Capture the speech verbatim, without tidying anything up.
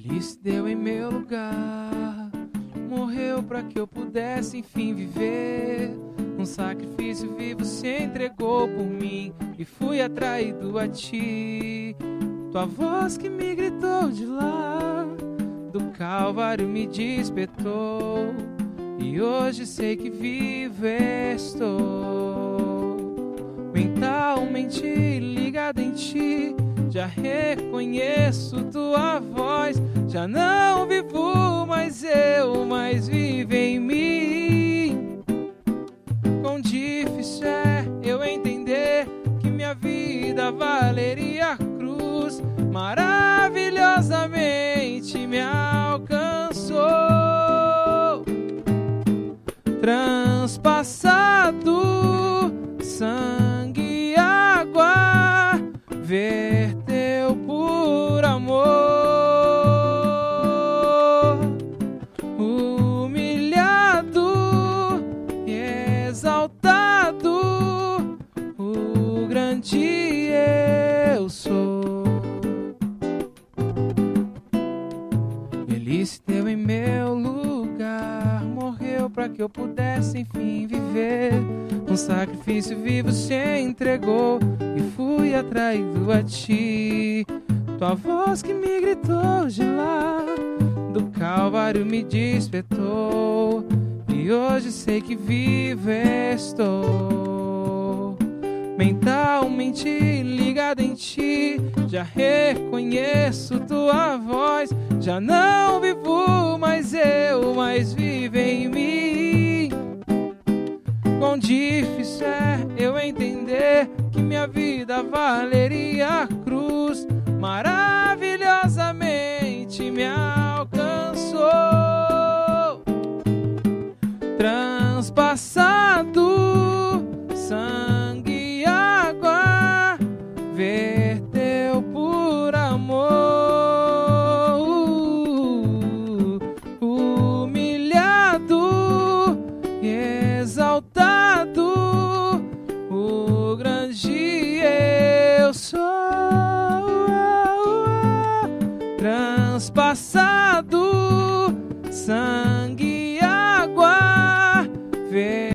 Ele se deu em meu lugar, morreu para que eu pudesse enfim viver. Um sacrifício vivo se entregou por mim e fui atraído a ti. Tua voz que me gritou de lá do Calvário me despertou, e hoje sei que vivo estou. Mentalmente ligado em ti, já reconheço tua voz. Já não vivo mais eu, mas vive em mim. Quão difícil é eu entender que minha vida valeria a cruz. Maravilhosamente me alcançou, transpassado, sangue e água verteu por amor. Humilhado e exaltado, o grande eu sou. Ele se deu em meu lugar, morreu para que eu pudesse enfim viver. Um sacrifício vivo se entregou e fui atraído a ti. Tua voz que me gritou de lá do Calvário me despertou, e hoje sei que vivo estou. Mentalmente ligado em ti, já reconheço tua voz. Já não vivo mais eu, mas vive em mim. Quão difícil é eu entender que minha vida valeria a